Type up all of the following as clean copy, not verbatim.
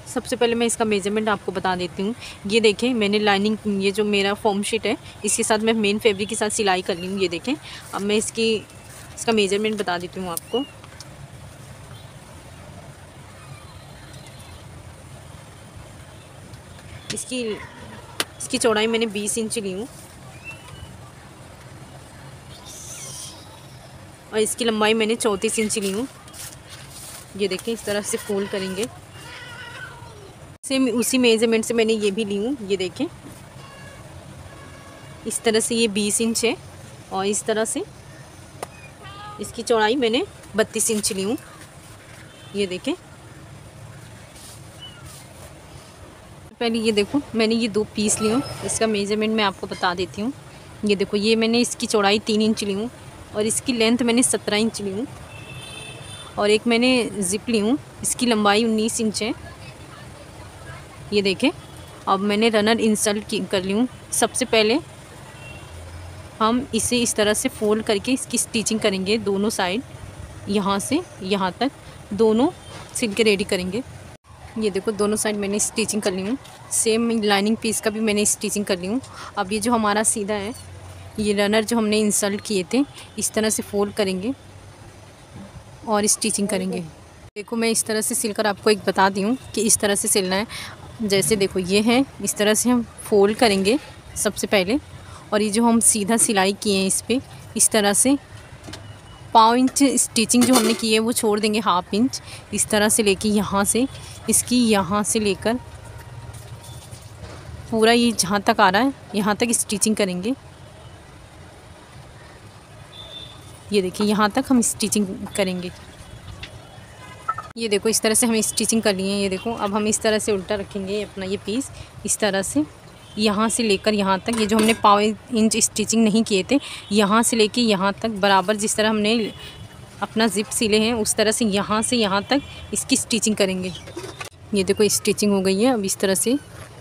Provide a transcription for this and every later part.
सबसे पहले मैं इसका मेजरमेंट आपको बता देती हूँ। ये देखें, मैंने लाइनिंग, ये जो मेरा फॉर्म शीट है, इसके साथ मैं मेन फैब्रिक के साथ सिलाई कर ली हूँ। ये देखें, अब मैं इसका मेजरमेंट बता देती हूँ आपको। इसकी चौड़ाई मैंने 20 इंच ली हूँ और इसकी लंबाई मैंने 34 इंच ली हूँ। ये देखें, इस तरह से फोल्ड करेंगे। सेम उसी मेजरमेंट से मैंने ये भी ली हूँ। ये देखें, इस तरह से ये 20 इंच है और इस तरह से इसकी चौड़ाई मैंने 32 इंच ली हूँ। ये देखें, पहले ये देखो, मैंने ये 2 पीस ली हूँ। इसका मेजरमेंट मैं आपको बता देती हूँ। ये देखो, ये मैंने इसकी चौड़ाई 3 इंच ली हूँ और इसकी लेंथ मैंने 17 इंच ली हूँ और एक मैंने ज़िप ली हूँ, इसकी लंबाई 19 इंच है। ये देखें, अब मैंने रनर इंसर्ट कर ली हूँ। सबसे पहले हम इसे इस तरह से फोल्ड करके इसकी स्टिचिंग करेंगे दोनों साइड, यहाँ से यहाँ तक दोनों सिल के रेडी करेंगे। ये देखो, दोनों साइड मैंने स्टिचिंग कर ली हूँ। सेम लाइनिंग पीस का भी मैंने स्टिचिंग कर ली हूँ। अब ये जो हमारा सीधा है, ये रनर जो हमने इंसर्ट किए थे, इस तरह से फोल्ड करेंगे और स्टिचिंग करेंगे। देखो, मैं इस तरह से सिलकर आपको एक बता दी हूँ कि इस तरह से सिलना है। जैसे देखो, ये है, इस तरह से हम फोल्ड करेंगे सबसे पहले, और ये जो हम सीधा सिलाई किए हैं इस पर इस तरह से 5 इंच स्टिचिंग जो हमने की है वो छोड़ देंगे, 1/2 इंच इस तरह से लेके यहाँ से इसकी यहाँ से लेकर पूरा ये जहाँ तक आ रहा है यहाँ तक स्टिचिंग करेंगे। ये देखिए, यहाँ तक हम स्टिचिंग करेंगे। ये देखो, इस तरह से हम स्टिचिंग कर लिए हैं। ये देखो, अब हम इस तरह से उल्टा रखेंगे अपना ये पीस, इस तरह से यहाँ से लेकर यहाँ तक, ये जो हमने 5 इंच स्टिचिंग नहीं किए थे, यहाँ से लेके यहाँ तक बराबर, जिस तरह हमने अपना जिप सिले हैं उस तरह से यहाँ तक इसकी स्टिचिंग करेंगे। ये देखो, स्टिचिंग हो गई है। अब इस तरह से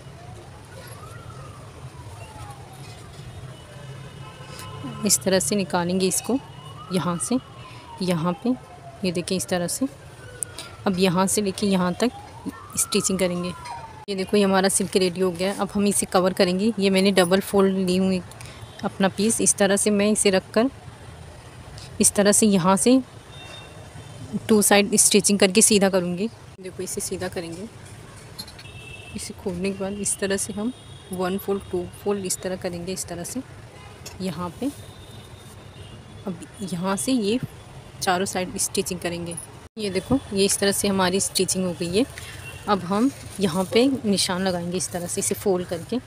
निकालेंगे इसको यहाँ से यहाँ पे। ये देखिए, इस तरह से अब यहाँ से लेके यहाँ तक स्टिचिंग करेंगे। ये देखो, ये हमारा सिल के रेडी हो गया। अब हम इसे कवर करेंगे। ये मैंने डबल फोल्ड ली हूँ अपना पीस, इस तरह से मैं इसे रखकर इस तरह से यहाँ से 2 साइड स्टिचिंग करके सीधा करूँगी। देखो, इसे सीधा करेंगे। इसे खोलने के बाद इस तरह से हम 1 फोल्ड 2 फोल्ड इस तरह करेंगे, इस तरह से यहाँ पे। अब यहाँ से ये चारों साइड स्टिचिंग करेंगे। ये देखो, ये इस तरह से हमारी स्टिचिंग हो गई है। अब हम यहाँ पे निशान लगाएंगे इस तरह से, इसे फोल्ड करके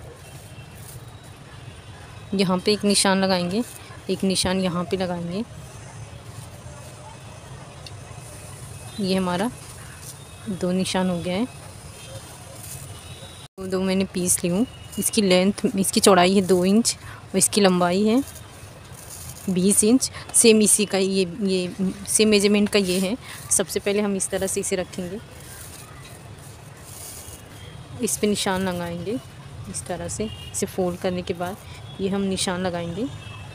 यहाँ पे एक निशान लगाएंगे, एक निशान यहाँ पे लगाएंगे। ये हमारा 2 निशान हो गया है। 2 मैंने पीस ली हूँ। इसकी लेंथ, इसकी चौड़ाई है 2 इंच और इसकी लंबाई है 20 इंच। सेम इसी का ये सेम मेजरमेंट का ये है। सबसे पहले हम इस तरह से इसे रखेंगे, इस पे निशान लगाएंगे इस तरह से। इसे फोल्ड करने के बाद ये हम निशान लगाएंगे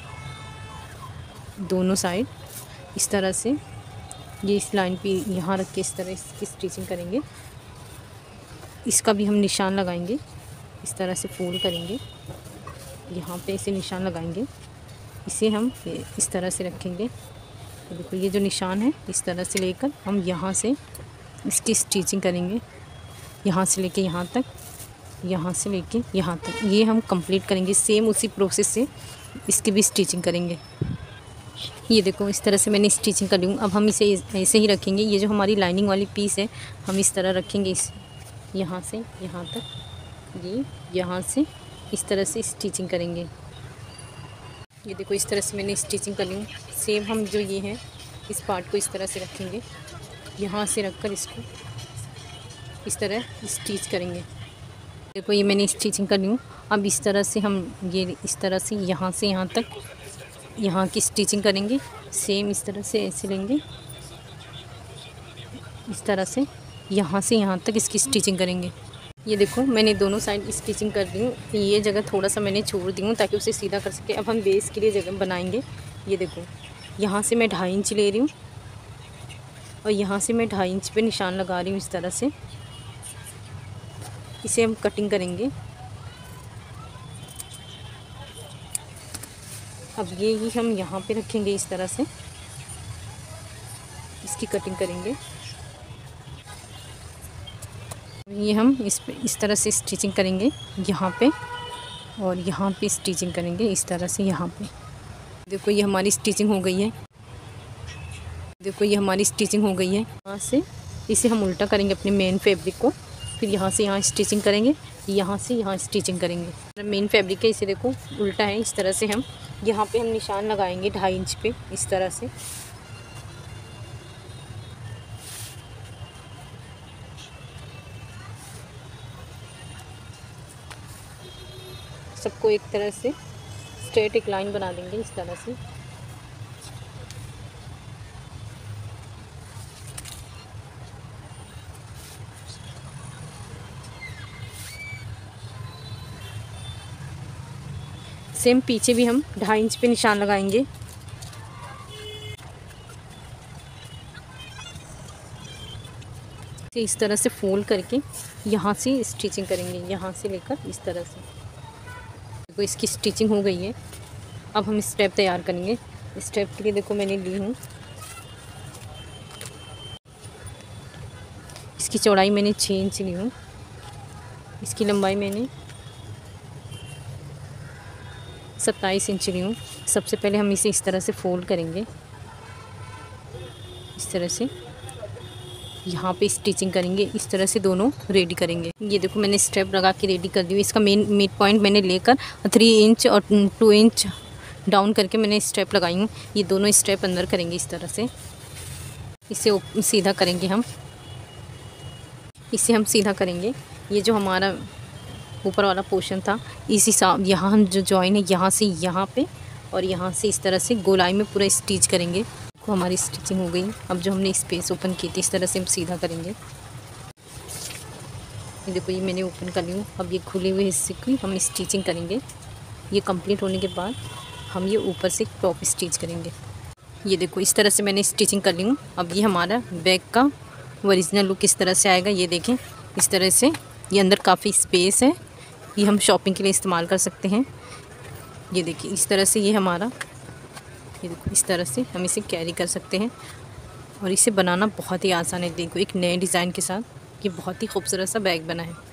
दोनों साइड इस तरह से। ये इस लाइन पे यहाँ रख के इस तरह इसकी स्टिचिंग करेंगे। इसका भी हम निशान लगाएंगे, इस तरह से फोल्ड करेंगे, यहाँ पे इसे निशान लगाएंगे। इसे हम इस तरह से रखेंगे। देखो, ये जो निशान है इस तरह से लेकर हम यहाँ से इसकी स्टिचिंग करेंगे, यहाँ से लेके यहाँ तक, यहाँ से लेके यहाँ तक। ये हम कंप्लीट करेंगे। सेम उसी प्रोसेस से इसकी भी स्टिचिंग करेंगे। ये देखो, इस तरह से मैंने स्टिचिंग कर ली हूँ। अब हम इसे ऐसे ही रखेंगे। ये जो हमारी लाइनिंग वाली पीस है हम इस तरह रखेंगे, इस यहाँ से यहाँ तक, ये यहाँ से इस तरह से स्टिचिंग करेंगे। ये देखो, इस तरह से मैंने स्टिचिंग कर ली हूँ। सेम हम जो ये है इस पार्ट को इस तरह से रखेंगे, यहाँ से रखकर इसको इस तरह स्टिच करेंगे। देखो, ये मैंने स्टिचिंग कर ली हूँ। अब इस तरह से हम ये इस तरह से यहाँ तक यहाँ की स्टिचिंग करेंगे। सेम इस तरह से ऐसे लेंगे, इस तरह से यहाँ तक इसकी स्टिचिंग करेंगे। ये देखो, मैंने दोनों साइड स्टिचिंग कर दी हूँ। ये जगह थोड़ा सा मैंने छोड़ दी हूँ ताकि उसे सीधा कर सके। अब हम बेस के लिए जगह बनाएंगे। ये देखो, यहाँ से मैं 2.5 इंच ले रही हूँ और यहाँ से मैं 2.5 इंच पे निशान लगा रही हूँ इस तरह से। इसे हम कटिंग करेंगे। अब ये ही हम यहाँ पे रखेंगे, इस तरह से इसकी कटिंग करेंगे। ये हम इस तरह से स्टिचिंग करेंगे यहाँ पे, और यहाँ पे स्टिचिंग करेंगे इस तरह से यहाँ पे। देखो ये हमारी स्टिचिंग हो गई है। देखो ये हमारी स्टिचिंग हो गई है। यहाँ से इसे हम उल्टा करेंगे अपने मेन फैब्रिक को, फिर यहाँ से यहाँ स्टिचिंग करेंगे, यहाँ से यहाँ स्टिचिंग करेंगे। मेन फैब्रिक है, इसे देखो उल्टा है। इस तरह से हम यहाँ पे हम निशान लगाएंगे 2.5 इंच पे, इस तरह से। सबको एक तरह से स्ट्रेट एक लाइन बना देंगे इस तरह से। सेम पीछे भी हम 2.5 इंच पे निशान लगाएंगे। इस तरह से फोल्ड करके यहाँ से स्टिचिंग करेंगे, यहाँ से लेकर इस तरह से। देखो इसकी स्टिचिंग हो गई है। अब हम स्टेप तैयार करेंगे। स्टेप के लिए देखो मैंने ली हूँ, इसकी चौड़ाई मैंने 6 इंच ली हूँ, इसकी लंबाई मैंने 27 इंच ली हूँ। सबसे पहले हम इसे इस तरह से फोल्ड करेंगे, इस तरह से यहाँ पे स्टिचिंग करेंगे, इस तरह से दोनों रेडी करेंगे। ये देखो मैंने स्टेप लगा के रेडी कर दी हूँ। इसका मेन मिड पॉइंट मैंने लेकर 3 इंच और 2 इंच डाउन करके मैंने स्टेप लगाई हूँ। ये दोनों स्टेप अंदर करेंगे इस तरह से। इसे सीधा करेंगे हम, इसे हम सीधा करेंगे। ये जो हमारा ऊपर वाला पोर्शन था, इस हिसाब यहाँ हम जो जॉइन है यहाँ से यहाँ पे, और यहाँ से इस तरह से गोलाई में पूरा स्टिच करेंगे। तो हमारी स्टिचिंग हो गई। अब जो हमने स्पेस ओपन की थी, इस तरह से हम सीधा करेंगे। ये देखो ये मैंने ओपन कर ली हूँ। अब ये खुले हुए हिस्से की हम स्टिचिंग करेंगे। ये कंप्लीट होने के बाद हम ये ऊपर से टॉप स्टिच करेंगे। ये देखो इस तरह से मैंने स्टिचिंग कर ली हूँ। अब ये हमारा बैग का ओरिजिनल लुक इस तरह से आएगा। ये देखें इस तरह से, ये अंदर काफ़ी स्पेस है, ये हम शॉपिंग के लिए इस्तेमाल कर सकते हैं। ये देखिए इस तरह से ये हमारा, ये देखो इस तरह से हम इसे कैरी कर सकते हैं, और इसे बनाना बहुत ही आसान है। देखो एक नए डिज़ाइन के साथ ये बहुत ही खूबसूरत सा बैग बना है।